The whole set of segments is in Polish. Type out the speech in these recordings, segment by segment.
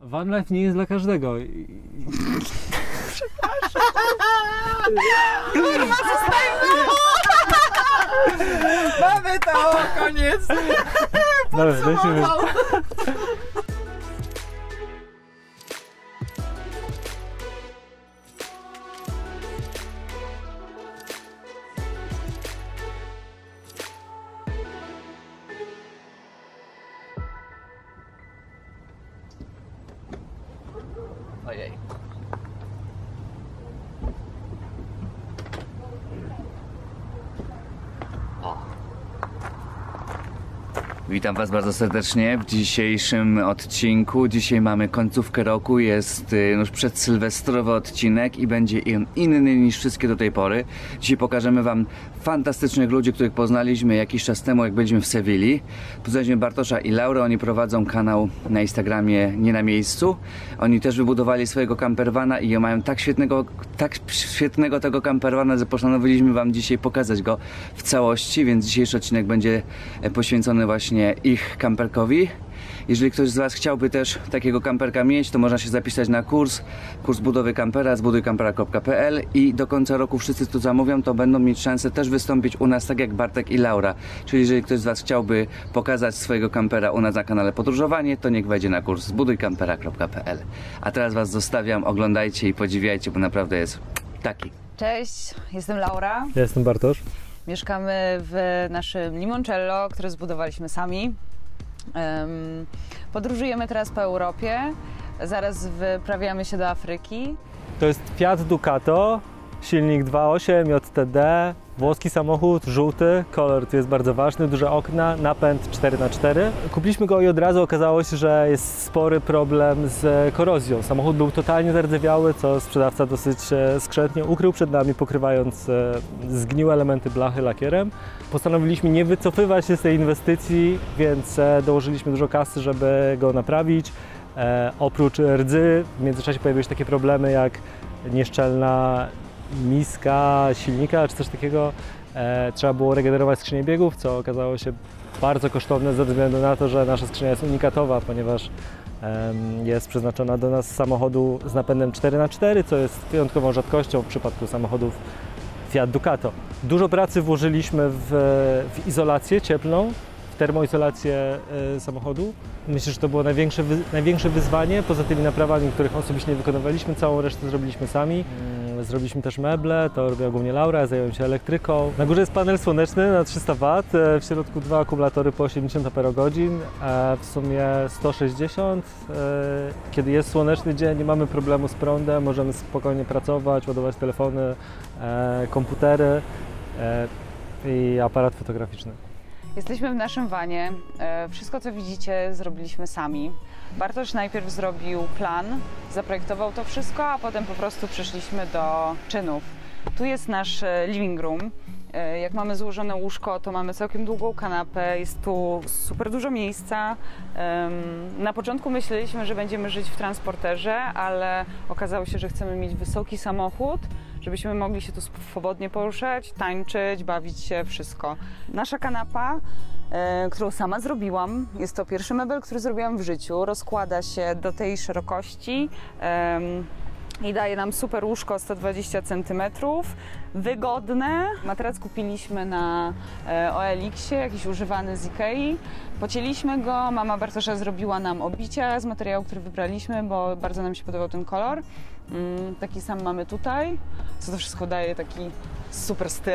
Van life nie jest dla każdego. Przepraszam. Kurwa, zostańmy! Mamy to! Koniec! Podsumował! Ojej. Witam Was bardzo serdecznie w dzisiejszym odcinku. Dzisiaj mamy końcówkę roku, jest już przedsylwestrowy odcinek i będzie inny niż wszystkie do tej pory. Dzisiaj pokażemy Wam fantastycznych ludzi, których poznaliśmy jakiś czas temu, jak byliśmy w Sewilli. Poznaliśmy Bartosza i Laurę, oni prowadzą kanał na Instagramie Nie na miejscu. Oni też wybudowali swojego campervana i mają tak świetnego tego campervana, że postanowiliśmy Wam dzisiaj pokazać go w całości, więc dzisiejszy odcinek będzie poświęcony właśnie ich kamperkowi. Jeżeli ktoś z Was chciałby też takiego kamperka mieć, to można się zapisać na kurs budowy kampera, zbudujkampera.pl i do końca roku wszyscy, którzy zamówią, to będą mieć szansę też wystąpić u nas, tak jak Bartek i Laura. Czyli jeżeli ktoś z Was chciałby pokazać swojego kampera u nas na kanale Podróżowanie, to niech wejdzie na kurs zbudujkampera.pl. A teraz Was zostawiam, oglądajcie i podziwiajcie, bo naprawdę jest taki. Cześć, jestem Laura. Ja jestem Bartosz. Mieszkamy w naszym limoncello, które zbudowaliśmy sami. Podróżujemy teraz po Europie. Zaraz wyprawiamy się do Afryki. To jest Fiat Ducato, silnik 2.8 JTD, włoski samochód, żółty, kolor tu jest bardzo ważny, duże okna, napęd 4x4. Kupiliśmy go i od razu okazało się, że jest spory problem z korozją. Samochód był totalnie zardzewiały, co sprzedawca dosyć skrzętnie ukrył przed nami, pokrywając zgniłe elementy blachy lakierem. Postanowiliśmy nie wycofywać się z tej inwestycji, więc dołożyliśmy dużo kasy, żeby go naprawić. Oprócz rdzy w międzyczasie pojawiły się takie problemy jak nieszczelna miska silnika czy coś takiego. Trzeba było regenerować skrzynię biegów, co okazało się bardzo kosztowne ze względu na to, że nasza skrzynia jest unikatowa, ponieważ jest przeznaczona do nas samochodu z napędem 4x4, co jest wyjątkową rzadkością w przypadku samochodów Fiat Ducato. Dużo pracy włożyliśmy w izolację cieplną, w termoizolację samochodu. Myślę, że to było największe wyzwanie, poza tymi naprawami, których osobiście nie wykonywaliśmy, całą resztę zrobiliśmy sami. Zrobiliśmy też meble, to robiła głównie Laura, ja zająłem się elektryką. Na górze jest panel słoneczny na 300 W, w środku dwa akumulatory po 80 Ah, w sumie 160. Kiedy jest słoneczny dzień, nie mamy problemu z prądem, możemy spokojnie pracować, ładować telefony, komputery i aparat fotograficzny. Jesteśmy w naszym vanie. Wszystko, co widzicie, zrobiliśmy sami. Bartosz najpierw zrobił plan, zaprojektował to wszystko, a potem po prostu przeszliśmy do czynów. Tu jest nasz living room. Jak mamy złożone łóżko, to mamy całkiem długą kanapę, jest tu super dużo miejsca. Na początku myśleliśmy, że będziemy żyć w transporterze, ale okazało się, że chcemy mieć wysoki samochód, żebyśmy mogli się tu swobodnie poruszać, tańczyć, bawić się, wszystko. Nasza kanapa, którą sama zrobiłam, jest to pierwszy mebel, który zrobiłam w życiu. Rozkłada się do tej szerokości i daje nam super łóżko 120 cm, wygodne. Materac kupiliśmy na OLX-ie, jakiś używany z Ikei. Pocięliśmy go, mama Bartosza zrobiła nam obicia z materiału, który wybraliśmy, bo bardzo nam się podobał ten kolor. Taki sam mamy tutaj, co to wszystko daje taki super styl.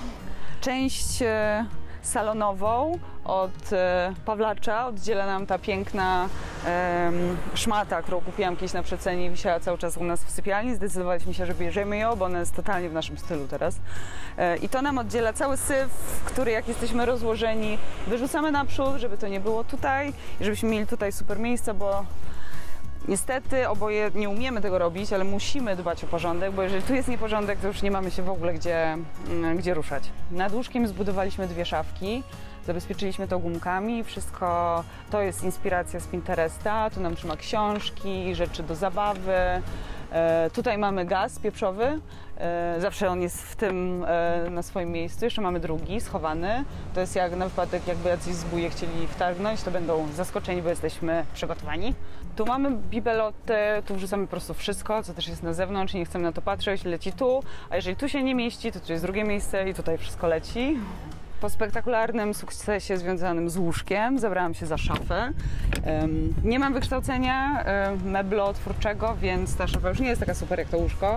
Część salonową od Pawlacza oddziela nam ta piękna szmata, którą kupiłam kiedyś na przecenie i wisiała cały czas u nas w sypialni. Zdecydowaliśmy się, że bierzemy ją, bo ona jest totalnie w naszym stylu teraz. I to nam oddziela cały syf, który jak jesteśmy rozłożeni, wyrzucamy naprzód, żeby to nie było tutaj i żebyśmy mieli tutaj super miejsce, bo niestety oboje nie umiemy tego robić, ale musimy dbać o porządek, bo jeżeli tu jest nieporządek, to już nie mamy się w ogóle gdzie ruszać. Nad łóżkiem zbudowaliśmy dwie szafki, zabezpieczyliśmy to gumkami, wszystko to jest inspiracja z Pinteresta, tu nam trzyma książki, rzeczy do zabawy, Tutaj mamy gaz pieprzowy, zawsze on jest w tym na swoim miejscu. Jeszcze mamy drugi, schowany. To jest jak na wypadek, jakby jacyś zbóje chcieli wtargnąć, to będą zaskoczeni, bo jesteśmy przygotowani. Tu mamy bibeloty, tu wrzucamy po prostu wszystko, co też jest na zewnątrz i nie chcemy na to patrzeć, leci tu, a jeżeli tu się nie mieści, to tu jest drugie miejsce i tutaj wszystko leci. Po spektakularnym sukcesie związanym z łóżkiem zabrałam się za szafę. Nie mam wykształcenia meblotwórczego, więc ta szafa już nie jest taka super jak to łóżko.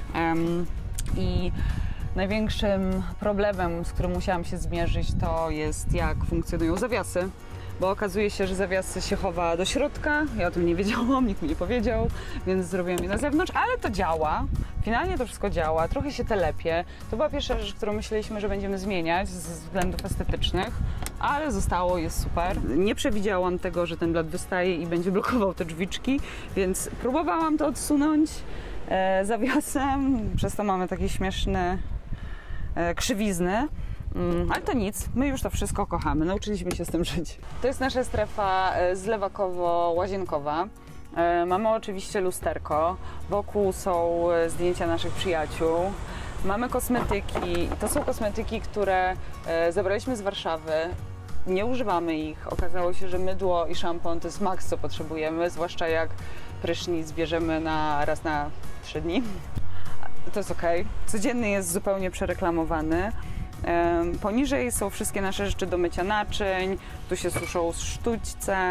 I największym problemem, z którym musiałam się zmierzyć, to jest jak funkcjonują zawiasy. Bo okazuje się, że zawiasy się chowa do środka. Ja o tym nie wiedziałam, nikt mi nie powiedział, więc zrobiłam je na zewnątrz, ale to działa. Finalnie to wszystko działa, trochę się telepie. To była pierwsza rzecz, którą myśleliśmy, że będziemy zmieniać ze względów estetycznych, ale zostało, jest super. Nie przewidziałam tego, że ten blat wystaje i będzie blokował te drzwiczki, więc próbowałam to odsunąć zawiasem, przez to mamy takie śmieszne krzywizny. Ale to nic, my już to wszystko kochamy, nauczyliśmy się z tym żyć. To jest nasza strefa zlewakowo-łazienkowa. Mamy oczywiście lusterko, wokół są zdjęcia naszych przyjaciół. Mamy kosmetyki, to są kosmetyki, które zabraliśmy z Warszawy. Nie używamy ich. Okazało się, że mydło i szampon to jest maks, co potrzebujemy, zwłaszcza jak prysznic bierzemy raz na 3 dni. To jest ok. Codzienny jest zupełnie przereklamowany. Poniżej są wszystkie nasze rzeczy do mycia naczyń, tu się suszą sztućce.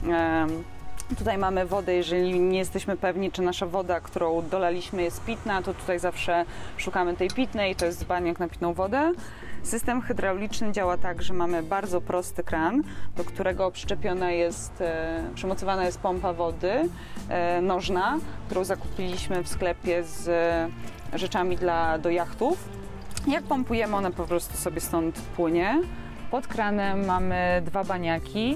Tutaj mamy wodę, jeżeli nie jesteśmy pewni, czy nasza woda, którą dolaliśmy, jest pitna, to tutaj zawsze szukamy tej pitnej, to jest dzbaniak na pitną wodę. System hydrauliczny działa tak, że mamy bardzo prosty kran, do którego przymocowana jest pompa wody nożna, którą zakupiliśmy w sklepie z rzeczami do jachtów. Jak pompujemy, ona po prostu sobie stąd płynie. Pod kranem mamy 2 baniaki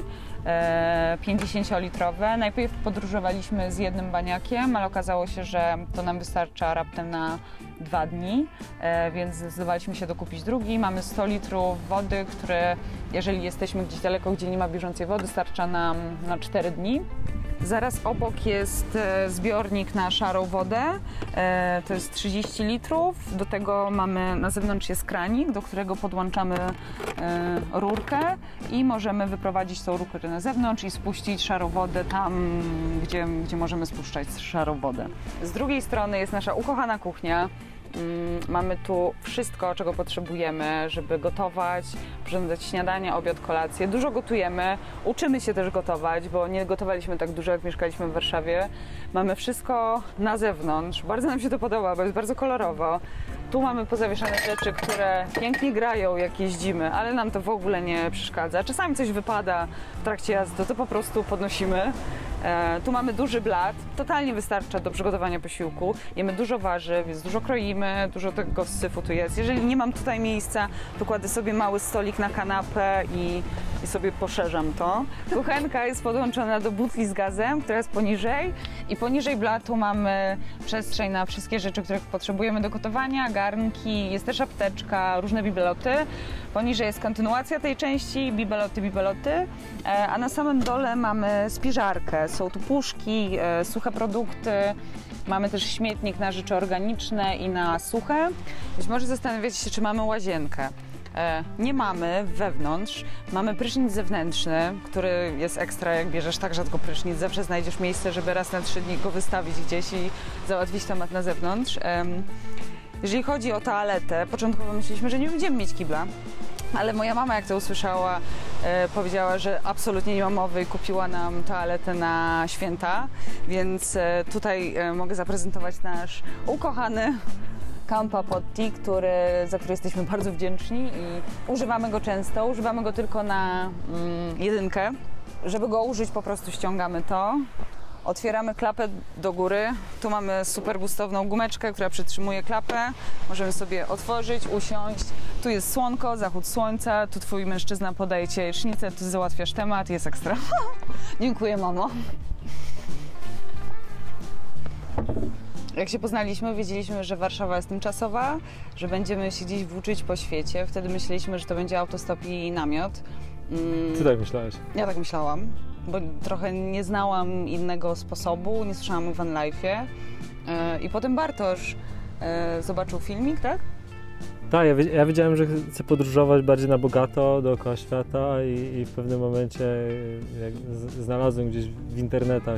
50-litrowe. Najpierw podróżowaliśmy z jednym baniakiem, ale okazało się, że to nam wystarcza raptem na 2 dni, więc zdecydowaliśmy się dokupić drugi. Mamy 100 litrów wody, które jeżeli jesteśmy gdzieś daleko, gdzie nie ma bieżącej wody, starcza nam na 4 dni. Zaraz obok jest zbiornik na szarą wodę, to jest 30 litrów, do tego mamy, na zewnątrz jest kranik, do którego podłączamy rurkę i możemy wyprowadzić tą rurkę na zewnątrz i spuścić szarą wodę tam, gdzie możemy spuszczać szarą wodę. Z drugiej strony jest nasza ukochana kuchnia. Mamy tu wszystko, czego potrzebujemy, żeby gotować, możemy dać śniadanie, obiad, kolację. Dużo gotujemy, uczymy się też gotować, bo nie gotowaliśmy tak dużo, jak mieszkaliśmy w Warszawie. Mamy wszystko na zewnątrz, bardzo nam się to podoba, bo jest bardzo kolorowo. Tu mamy pozawieszane rzeczy, które pięknie grają, jak jeździmy, ale nam to w ogóle nie przeszkadza. Czasami coś wypada w trakcie jazdy, to po prostu podnosimy. Tu mamy duży blat, totalnie wystarcza do przygotowania posiłku. Jemy dużo warzyw, więc dużo kroimy, dużo tego syfu tu jest. Jeżeli nie mam tutaj miejsca, to kładę sobie mały stolik na kanapę i sobie poszerzam to. Kuchenka jest podłączona do butli z gazem, która jest poniżej i poniżej blatu mamy przestrzeń na wszystkie rzeczy, których potrzebujemy do gotowania, garnki, jest też apteczka, różne bibeloty. Poniżej jest kontynuacja tej części, bibeloty, a na samym dole mamy spiżarkę. Są tu puszki, suche produkty, mamy też śmietnik na rzeczy organiczne i na suche. Być może zastanawiacie się, czy mamy łazienkę. Nie mamy wewnątrz, mamy prysznic zewnętrzny, który jest ekstra, jak bierzesz tak rzadko prysznic, zawsze znajdziesz miejsce, żeby raz na 3 dni go wystawić gdzieś i załatwić temat na zewnątrz. Jeżeli chodzi o toaletę, początkowo myśleliśmy, że nie będziemy mieć kibla, ale moja mama, jak to usłyszała, powiedziała, że absolutnie nie ma mowy i kupiła nam toaletę na święta, więc tutaj mogę zaprezentować nasz ukochany Campa Potti, za który jesteśmy bardzo wdzięczni i używamy go często, używamy go tylko na jedynkę. Żeby go użyć, po prostu ściągamy to, otwieramy klapę do góry, tu mamy super gustowną gumeczkę, która przytrzymuje klapę, możemy sobie otworzyć, usiąść, tu jest słonko, zachód słońca, tu twój mężczyzna podaje ci jajecznicę, tu załatwiasz temat, jest ekstra. Dziękuję, mamo. Jak się poznaliśmy, wiedzieliśmy, że Warszawa jest tymczasowa, że będziemy się gdzieś włóczyć po świecie. Wtedy myśleliśmy, że to będzie autostop i namiot. Ty tak myślałeś? Ja tak myślałam, bo trochę nie znałam innego sposobu, nie słyszałam o van life'ie. I potem Bartosz zobaczył filmik, tak? Tak, ja wiedziałem, że chcę podróżować bardziej na bogato dookoła świata i w pewnym momencie jak znalazłem gdzieś w internetach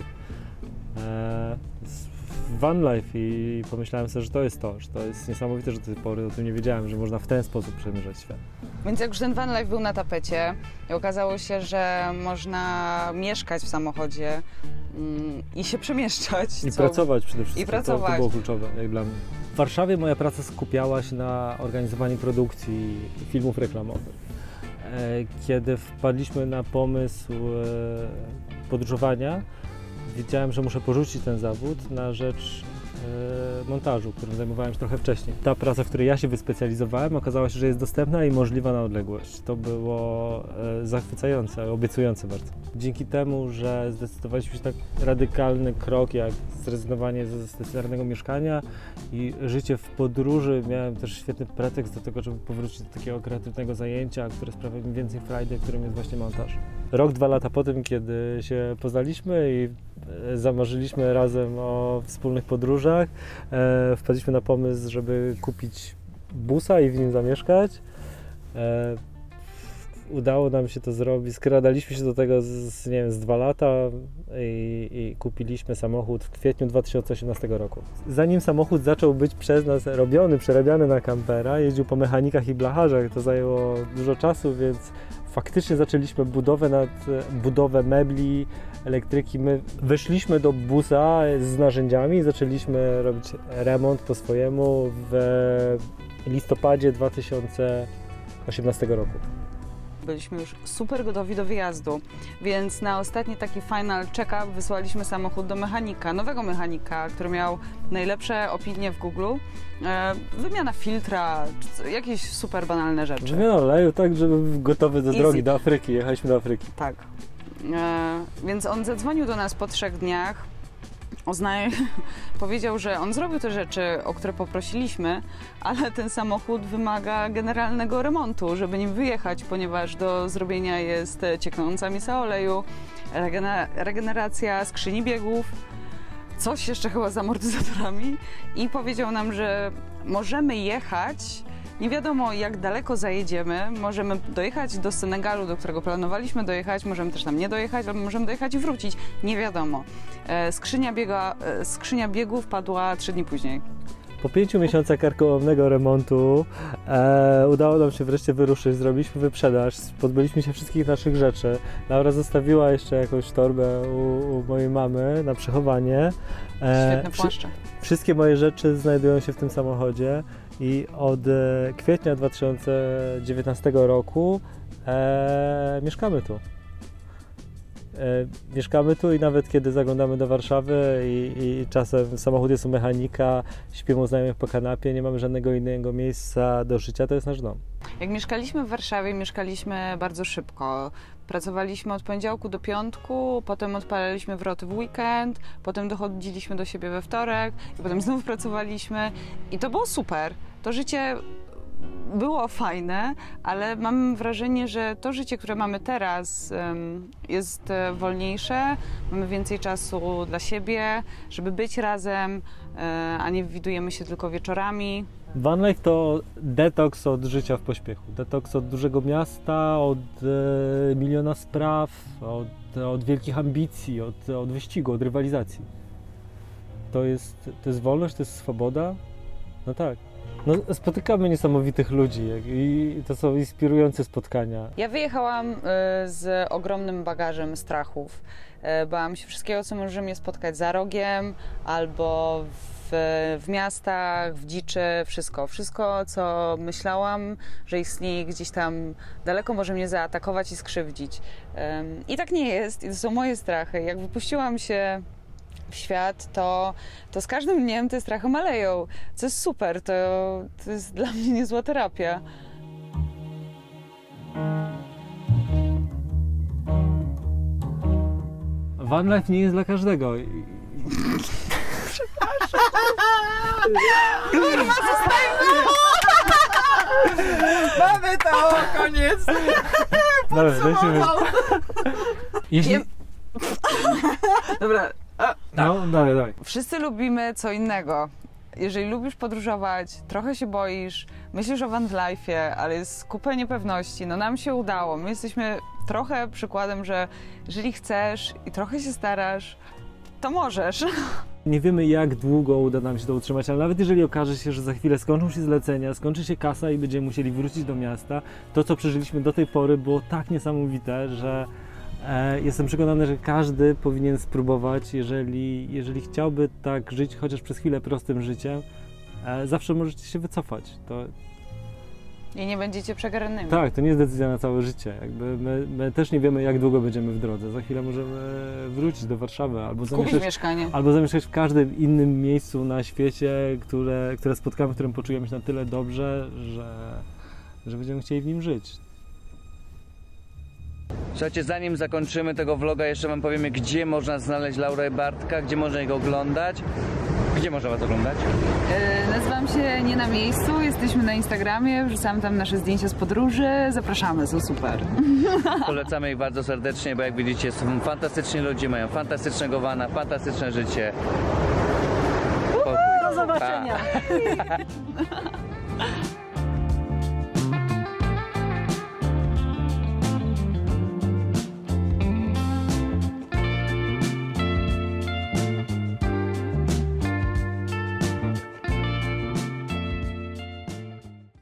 van life i pomyślałem sobie, że to jest niesamowite, że do tej pory o tym nie wiedziałem, że można w ten sposób przemierzać świat. Więc jak już ten van life był na tapecie i okazało się, że można mieszkać w samochodzie i się przemieszczać. I pracować przede wszystkim, I pracować. To było kluczowe jak dla mnie. W Warszawie moja praca skupiała się na organizowaniu produkcji filmów reklamowych. Kiedy wpadliśmy na pomysł podróżowania, wiedziałem, że muszę porzucić ten zawód na rzecz montażu, którym zajmowałem się trochę wcześniej. Ta praca, w której ja się wyspecjalizowałem, okazała się, że jest dostępna i możliwa na odległość. To było zachwycające, obiecujące bardzo. Dzięki temu, że zdecydowaliśmy się tak radykalny krok, jak zrezygnowanie ze stacjonarnego mieszkania i życie w podróży, miałem też świetny pretekst do tego, żeby powrócić do takiego kreatywnego zajęcia, które sprawia mi więcej frajdy, którym jest właśnie montaż. Rok, 2 lata po tym, kiedy się poznaliśmy i zamarzyliśmy razem o wspólnych podróżach, wpadliśmy na pomysł, żeby kupić busa i w nim zamieszkać. Udało nam się to zrobić, skradaliśmy się do tego z 2 lata i kupiliśmy samochód w kwietniu 2018 roku. Zanim samochód zaczął być przez nas robiony, przerabiany na kampera, jeździł po mechanikach i blacharzach, to zajęło dużo czasu, więc faktycznie zaczęliśmy budowę mebli, elektryki. My wyszliśmy do busa z narzędziami i zaczęliśmy robić remont po swojemu w listopadzie 2018 roku. Byliśmy już super gotowi do wyjazdu, więc na ostatni taki final check-up wysłaliśmy samochód do mechanika, nowego mechanika, który miał najlepsze opinie w Google. Wymiana filtra, jakieś super banalne rzeczy. Wymiana oleju, tak, żeby był gotowy do drogi, do Afryki. Jechaliśmy do Afryki. Tak. Więc on zadzwonił do nas po 3 dniach. Powiedział, że on zrobił te rzeczy, o które poprosiliśmy, ale ten samochód wymaga generalnego remontu, żeby nim wyjechać, ponieważ do zrobienia jest cieknąca misa oleju, regeneracja skrzyni biegów, coś jeszcze chyba z amortyzatorami i powiedział nam, że możemy jechać. Nie wiadomo, jak daleko zajedziemy. Możemy dojechać do Senegalu, do którego planowaliśmy dojechać, możemy też tam nie dojechać, albo możemy dojechać i wrócić. Nie wiadomo. Skrzynia biegów padła 3 dni później. Po 5 miesiącach karkołomnego remontu udało nam się wreszcie wyruszyć, zrobiliśmy wyprzedaż, pozbyliśmy się wszystkich naszych rzeczy. Laura zostawiła jeszcze jakąś torbę u mojej mamy na przechowanie. Świetne płaszcze. Wszystkie moje rzeczy znajdują się w tym samochodzie i od kwietnia 2019 roku mieszkamy tu. Mieszkamy tu i nawet kiedy zaglądamy do Warszawy i czasem samochód jest u mechanika, śpimy u znajomych po kanapie, nie mamy żadnego innego miejsca do życia, to jest nasz dom. Jak mieszkaliśmy w Warszawie, mieszkaliśmy bardzo szybko. Pracowaliśmy od poniedziałku do piątku, potem odpalaliśmy wroty w weekend, potem dochodziliśmy do siebie we wtorek i potem znów pracowaliśmy i to było super. To życie było fajne, ale mam wrażenie, że to życie, które mamy teraz, jest wolniejsze, mamy więcej czasu dla siebie, żeby być razem, a nie widujemy się tylko wieczorami. Van life to detoks od życia w pośpiechu, detoks od dużego miasta, od miliona spraw, od wielkich ambicji, od wyścigu, od rywalizacji. To jest wolność, to jest swoboda, no tak. No, spotykamy niesamowitych ludzi i to są inspirujące spotkania. Ja wyjechałam z ogromnym bagażem strachów. Bałam się wszystkiego, co może mnie spotkać za rogiem albo w miastach, w dziczy, wszystko. Wszystko, co myślałam, że istnieje gdzieś tam daleko, może mnie zaatakować i skrzywdzić. I tak nie jest i to są moje strachy. Jak wypuściłam się w świat, to z każdym dniem te strachy maleją, co jest super, to jest dla mnie niezła terapia. Van life nie jest dla każdego. Przepraszam. Kurwa, zostańmy! Mamy to! Koniec! Jeśli... Dobra, No, dawaj. Wszyscy lubimy co innego. Jeżeli lubisz podróżować, trochę się boisz, myślisz o van life'ie, ale jest kupę niepewności, no nam się udało. My jesteśmy trochę przykładem, że jeżeli chcesz i trochę się starasz, to możesz. Nie wiemy, jak długo uda nam się to utrzymać, ale nawet jeżeli okaże się, że za chwilę skończą się zlecenia, skończy się kasa i będziemy musieli wrócić do miasta, to, co przeżyliśmy do tej pory, było tak niesamowite, że jestem przekonany, że każdy powinien spróbować, jeżeli chciałby tak żyć chociaż przez chwilę prostym życiem, zawsze możecie się wycofać. I nie będziecie przegranymi. Tak, to nie jest decyzja na całe życie. Jakby my też nie wiemy, jak długo będziemy w drodze. Za chwilę możemy wrócić do Warszawy Kupić mieszkanie. albo zamieszkać w każdym innym miejscu na świecie, które spotkamy, w którym poczujemy się na tyle dobrze, że będziemy chcieli w nim żyć. Słuchajcie, zanim zakończymy tego vloga, jeszcze wam powiemy, gdzie można znaleźć Laurę i Bartka, gdzie można ich oglądać. Gdzie można was oglądać? Nazywam się Nie na miejscu, jesteśmy na Instagramie, wrzucamy tam nasze zdjęcia z podróży, zapraszamy, są super. Polecamy ich bardzo serdecznie, bo jak widzicie, są fantastyczni ludzie, mają fantastycznego vana, fantastyczne życie. Pokój. Do zobaczenia! Pa.